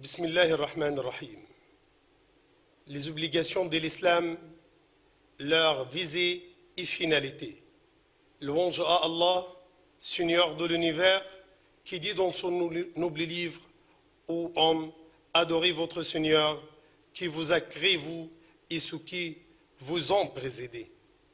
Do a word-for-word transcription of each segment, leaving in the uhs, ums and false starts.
Bismillah ar-Rahman ar-Rahim. Les obligations de l'islam, leur visée et finalité. Louange à Allah, Seigneur de l'univers, qui dit dans son noble livre: Ô homme, adorez votre Seigneur, qui vous a créé vous et ceux qui vous ont précédé.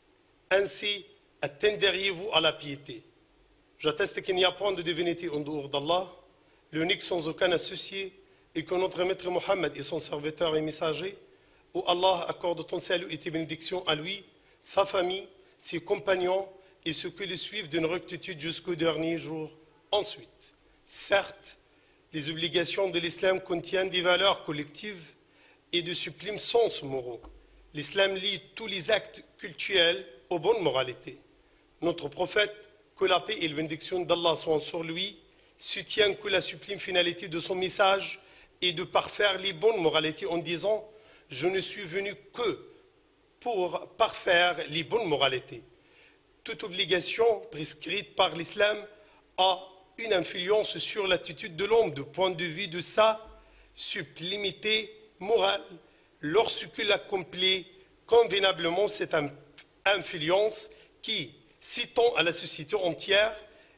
Ainsi atteindriez-vous à la piété. J'atteste qu'il n'y a point de divinité en dehors d'Allah, l'unique sans aucun associé, et que notre maître Mohammed est son serviteur et messager. Ô Allah, accorde ton salut et tes bénédictions à lui, sa famille, ses compagnons et ceux qui le suivent d'une rectitude jusqu'au dernier jour. Ensuite, certes, les obligations de l'islam contiennent des valeurs collectives et de sublimes sens moraux. L'islam lie tous les actes cultuels aux bonnes moralités. Notre prophète, que la paix et la bénédiction d'Allah soient sur lui, soutient que la sublime finalité de son message est de parfaire les bonnes moralités en disant: je ne suis venu que pour parfaire les bonnes moralités. Toute obligation prescrite par l'islam a une influence sur l'attitude de l'homme du point de vue de sa sublimité morale. Lorsqu'il accomplit convenablement cette influence qui s'étend à la société entière,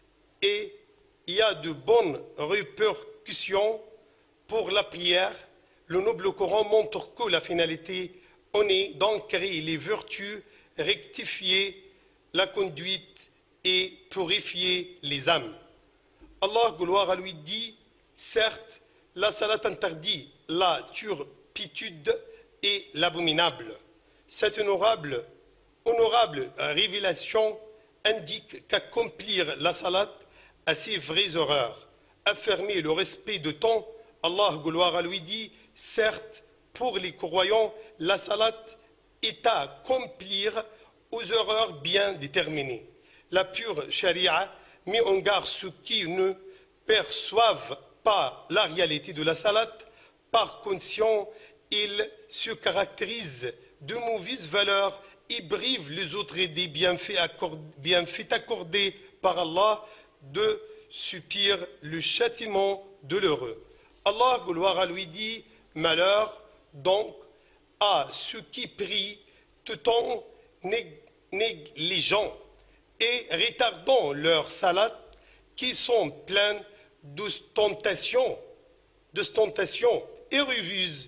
et il y a de bonnes répercussions pour la prière, le noble Coran montre que la finalité en est d'ancrer les vertus, rectifier la conduite et purifier les âmes. Allah, gloire à lui, dit: certes, la salat interdit la turpitude et l'abominable. Cette honorable, honorable révélation indique qu'accomplir la salat a ses vraies horreurs. Affirmer le respect de temps, Allah, gloire à lui, dit: certes, pour les croyants, la salat est à accomplir aux horreurs bien déterminées. La pure charia met en garde ceux qui ne perçoivent pas la réalité de la salat. Par conscient, ils se caractérisent de mauvaises valeurs et brivent les autres des bienfaits accordés, bienfaits accordés par Allah, de subir le châtiment de l'heureux. Allah, gloire à lui, dit: malheur donc à ceux qui prient tout en négligeant et retardant leur salat, qui sont pleins d'ostentation, d'ostentation et refusent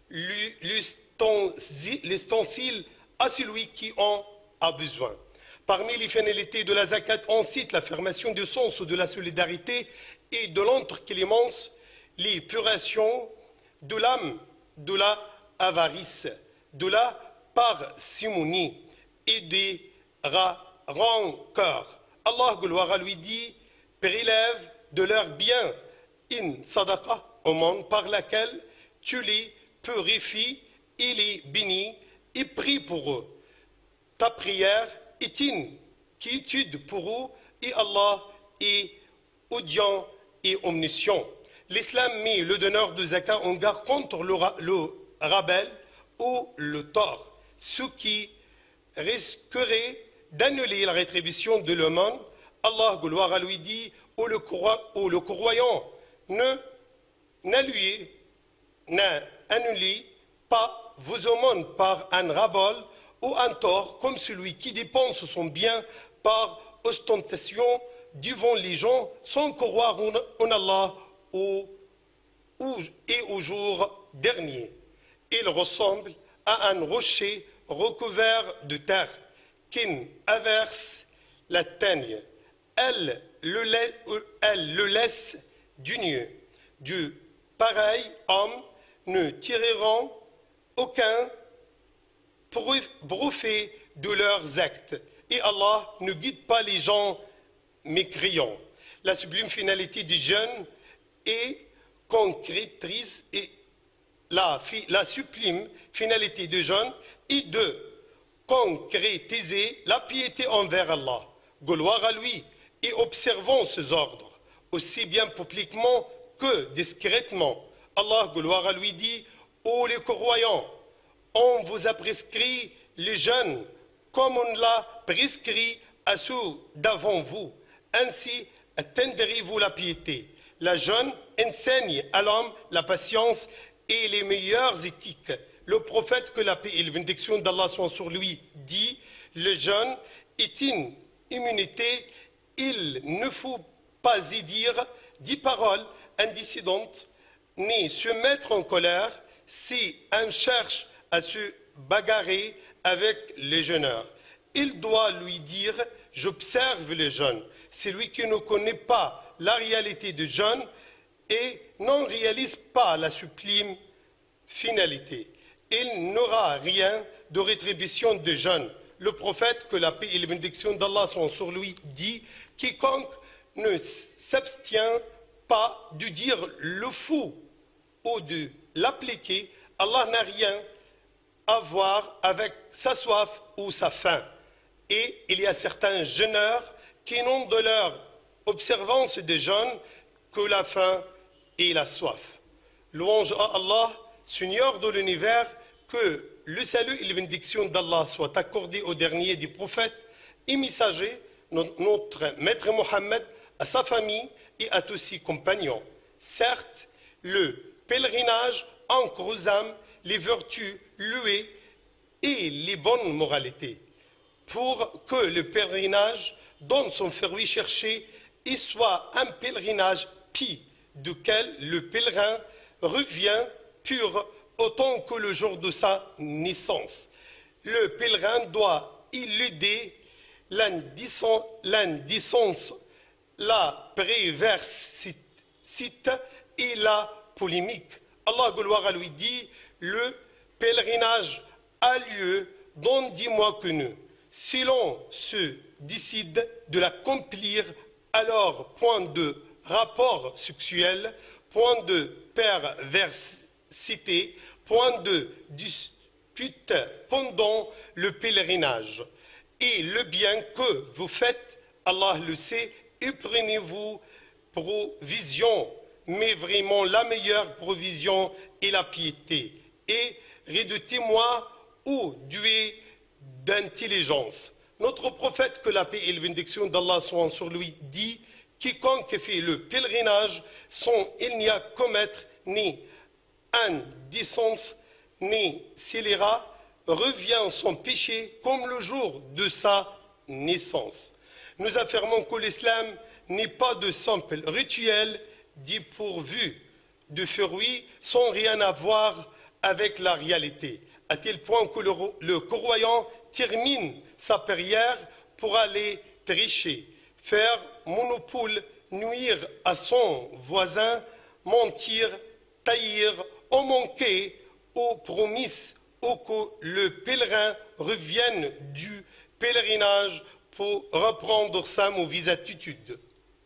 l'ustensile à celui qui en a besoin. Parmi les finalités de la zakat, on cite l'affirmation du sens de la solidarité et de l'entre-clémence, l'épuration de l'âme, de la avarice, de la parcimonie et des rancœurs. Allah, gloire à lui, dit: prélève de leurs biens une sadaqa au monde par laquelle tu les purifies et les bénis et prie pour eux. Ta prière est une quiétude pour eux et Allah est audient et omniscient. L'islam met le donneur de zakat en garde contre le, ra le rabel ou le tort, ce qui risquerait d'annuler la rétribution de l'homme. Allah, gloire à lui, dit: ou le, ou le croyant ne n'annulez pas vos aumônes par un rabel ou un tort, comme celui qui dépense son bien par ostentation devant les gens sans croire en Allah ou, ou, et au jour dernier. Il ressemble à un rocher recouvert de terre qui averse la teigne. Elle le, laisse, elle le laisse du nu. Du pareil homme ne tireront aucun profit de leurs actes, et Allah ne guide pas les gens mécréants. La sublime finalité du jeûne est concrétrise et la, la sublime finalité du jeûne est de concrétiser la piété envers Allah. Gloire à lui, et observons ses ordres, aussi bien publiquement que discrètement. Allah, gloire à lui, dit: ô les croyants, on vous a prescrit le jeûne comme on l'a prescrit à ceux d'avant vous. Ainsi atteindrez-vous la piété. la jeûne enseigne à l'homme la patience et les meilleures éthiques. Le prophète, que la paix et la bénédiction d'Allah soient sur lui, dit: le jeûne est une immunité, il ne faut pas y dire dix paroles indécidantes, ni se mettre en colère si on cherche à se bagarrer avec les jeûneurs. Il doit lui dire: j'observe le jeûne. Celui qui ne connaît pas la réalité du jeûne et n'en réalise pas la sublime finalité, il n'aura rien de rétribution de jeûne. Le prophète, que la paix et la bénédiction d'Allah sont sur lui, dit: quiconque ne s'abstient pas de dire le faux ou de l'appliquer, Allah n'a rien à voir avec sa soif ou sa faim. Et il y a certains jeûneurs qui n'ont de leur observance de jeûne que la faim et la soif. Louange à Allah, Seigneur de l'univers, que le salut et la bénédiction d'Allah soient accordés au dernier des prophètes et messagers, notre maître Mohammed, à sa famille et à tous ses compagnons. Certes, le pèlerinage ancre aux âmes les vertus louées et les bonnes moralités, pour que le pèlerinage donne son fruit cherché et soit un pèlerinage pieux, duquel le pèlerin revient pur autant que le jour de sa naissance. Le pèlerin doit éluder l'indécence, la perversité et la polémique. Allah gloire à lui dit: le pèlerinage a lieu dans dix mois connus. Si l'on se décide de l'accomplir, alors point de rapport sexuel, point de perversité, point de dispute pendant le pèlerinage. Et le bien que vous faites, Allah le sait, et prenez-vous provision, mais vraiment la meilleure provision est la piété. Et redoutez-moi, ô doué d'intelligence. Notre prophète, que la paix et la bénédiction d'Allah soient sur lui, dit: quiconque fait le pèlerinage sans il n'y a commettre ni indécence ni scélérat, revient son péché comme le jour de sa naissance. Nous affirmons que l'islam n'est pas de simple rituel dépourvu de fruits sans rien avoir avec la réalité, à tel point que le, le croyant termine sa prière pour aller tricher, faire monopole, nuire à son voisin, mentir, taillir, ou manquer aux promesses, ou que le pèlerin revienne du pèlerinage pour reprendre sa mauvaise attitude.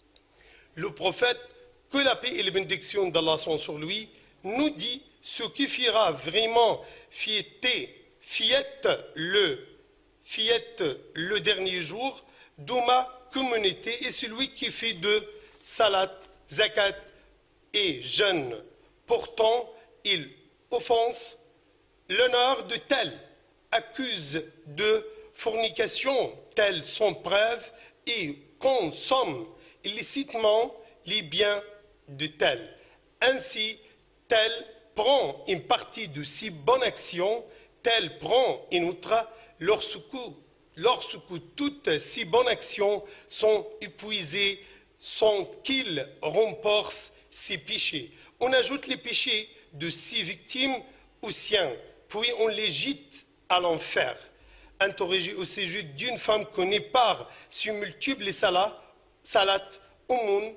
Le prophète, que la paix et la bénédiction d'Allah sont sur lui, nous dit: ce qui fera vraiment fêter, fête le, fête le dernier jour de ma communauté est celui qui fait de salat, zakat et jeûne. Pourtant, il offense l'honneur de tel, accuse de fornication tel sans preuve et consomme illicitement les biens de tel. Ainsi, tel prend une partie de ses bonnes actions, tel prend une autre lorsque, lorsque toutes ces bonnes actions sont épuisées sans qu'il remporte ses péchés. On ajoute les péchés de ses victimes aux siens, puis on les jette à l'enfer. Interrogé au sujet d'une femme qui népare sur multiples salats, salat, aumônes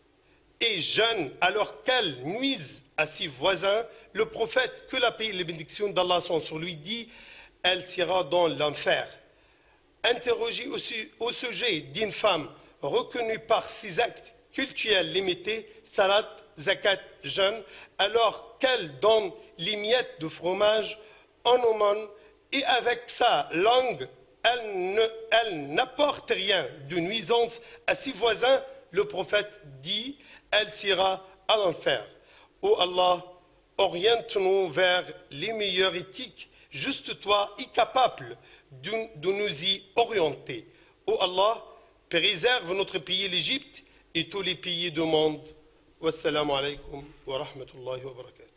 et jeûne alors qu'elle nuise à ses voisins, le prophète, que la paix et la bénédiction d'Allah sont sur lui, dit: elle sera dans l'enfer. Interrogé aussi au sujet d'une femme reconnue par ses actes cultuels limités, salat, zakat, jeûne, alors qu'elle donne les miettes de fromage en aumône et avec sa langue, elle n'apporte rien de nuisance à ses voisins, le prophète dit: elle sera à l'enfer. Ô Allah, oriente-nous vers les meilleures éthiques, juste toi est capable de, de nous y orienter. Ô Allah, préserve notre pays l'Égypte et tous les pays du monde Wassalamu alaikum wa rahmatullahi wa barakatuh.